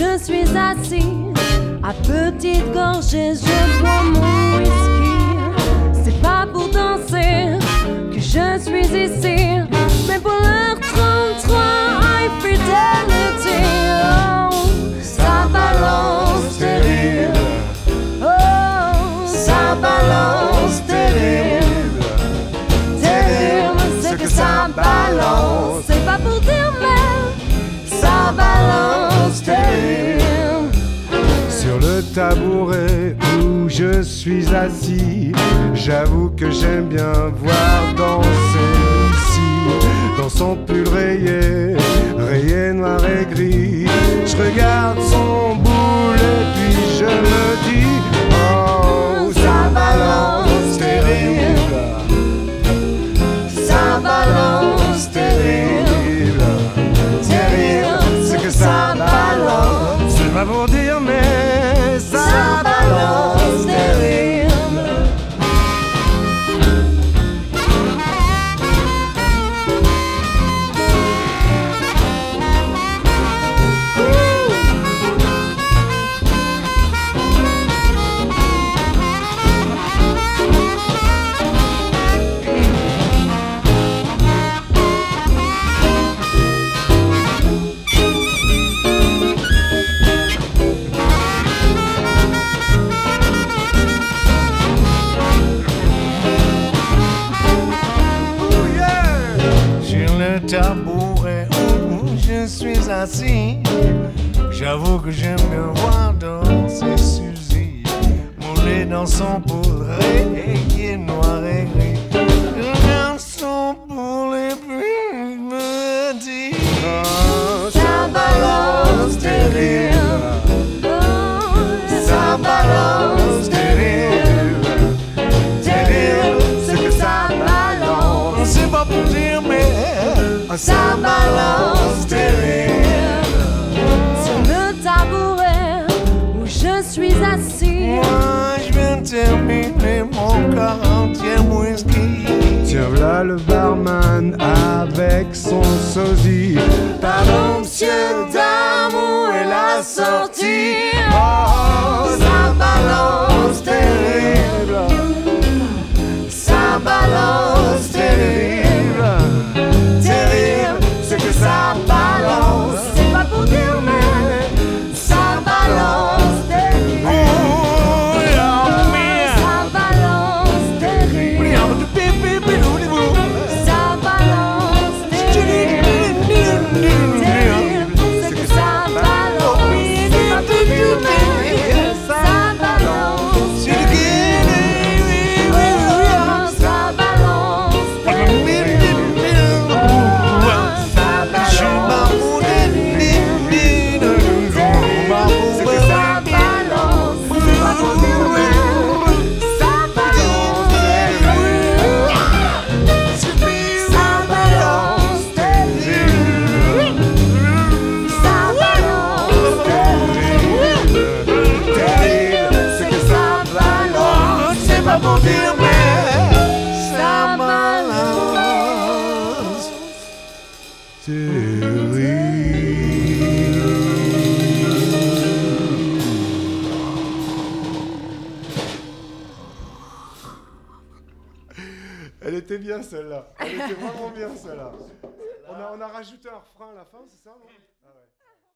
je suis assis à petite gorgée, je bois mon whisky. C'est pas pour danser que je suis ici, mais pour l'heure 33, high fidelity. Oh, ça balance terrible. Oh, ça balance terrible. Terrible, c'est que ça balance. C'est pas pour dire mais ça balance terrible. Sur le tabouret où je suis assis, j'avoue que j'aime bien voir danser ici. Dans son pull rayé, rayé noir et gris, je regarde son boule et puis je me dis oh, ça balance terrible. Ça balance terrible. Terrible, C'est que ça balance. C'est pas pour dire mais ça balance terrible. Tabouret où je suis assis, j'avoue que j'aime bien voir danser Suzy, moulée dans son poule rayé noir et gris. Je regarde son poule et puis me dit oh, Ça balance terrible. Ça balance terrible. Terrible, c'est que ça balance. c'est pas pour dire mais Ça balance terrible. Sur le tabouret où je suis assis, moi je viens de terminer mon 40e whisky. tiens voilà le barman avec son sosie. pardon monsieur d'amour et la sortie. Oh, ça balance terrible. Ça balance terrible. Terrible, c'est que ça balance. C'est pas pour dire mais ça balance terrible. Oh, Ça balance terrible. Ça balance terrible. Terrible, c'est que ça balance. C'est pas pour dire mais ça balance terrible. Ça balance terrible. Elle était bien celle-là. Elle était vraiment bien celle-là. On a rajouté un refrain à la fin, c'est ça non ?